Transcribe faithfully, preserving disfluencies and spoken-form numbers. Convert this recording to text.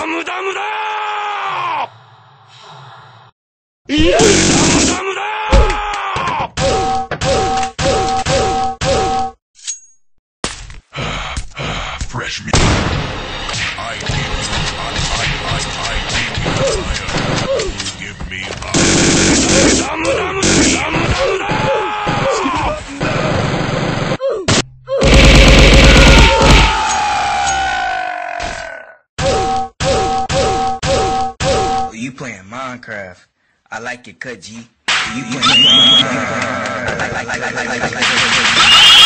無駄無駄いや無駄無駄 Fresh meat. I give you, I, I, I, I give you fire. You give me fire. Dum dum dum dum dum. You playing Minecraft? I like it, cut G. You playing Minecraft? I like, I like, I like, I like, I like, I like.